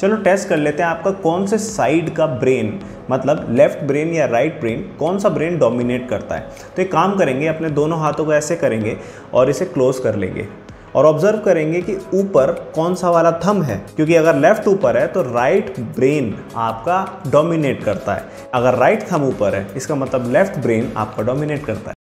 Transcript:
चलो टेस्ट कर लेते हैं आपका कौन से साइड का ब्रेन, मतलब लेफ्ट ब्रेन या राइट ब्रेन, कौन सा ब्रेन डोमिनेट करता है। तो एक काम करेंगे, अपने दोनों हाथों को ऐसे करेंगे और इसे क्लोज कर लेंगे और ऑब्जर्व करेंगे कि ऊपर कौन सा वाला थंब है, क्योंकि अगर लेफ्ट ऊपर है तो राइट ब्रेन आपका डोमिनेट करता है, अगर राइट थंब ऊपर है इसका मतलब लेफ्ट ब्रेन आपका डोमिनेट करता है।